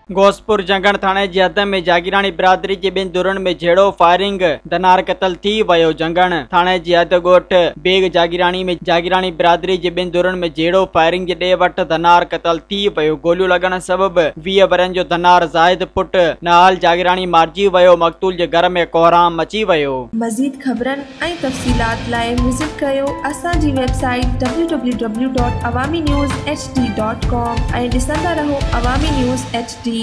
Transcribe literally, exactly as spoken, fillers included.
घोसपुर जंगण थाने जी हद में जागीरानी बिरादरी के बिन दुरन में झेड़ो फायरिंग धनार कतल थी वयो। जंगण थाने जी हद गोठ बेग जागीरानी में जागीरानी बिरादरी के बिन दुरन में झेड़ो फायरिंग जे डे वट धनार कतल थी वयो। गोलियों लगन सबब वीह बरन जो धनार जाहिद पुट नहाल जागीरानी मारजी वयो। मक़तूल जे घर में कोहराम मची वयो। मज़ीद खबरन ऐं तफ़सीलात लाइ विज़िट कयो असांजी website W W W dot Awami news H D dot com ऐं ॾिसंदा रहो अवामी न्यूज़ एच डी।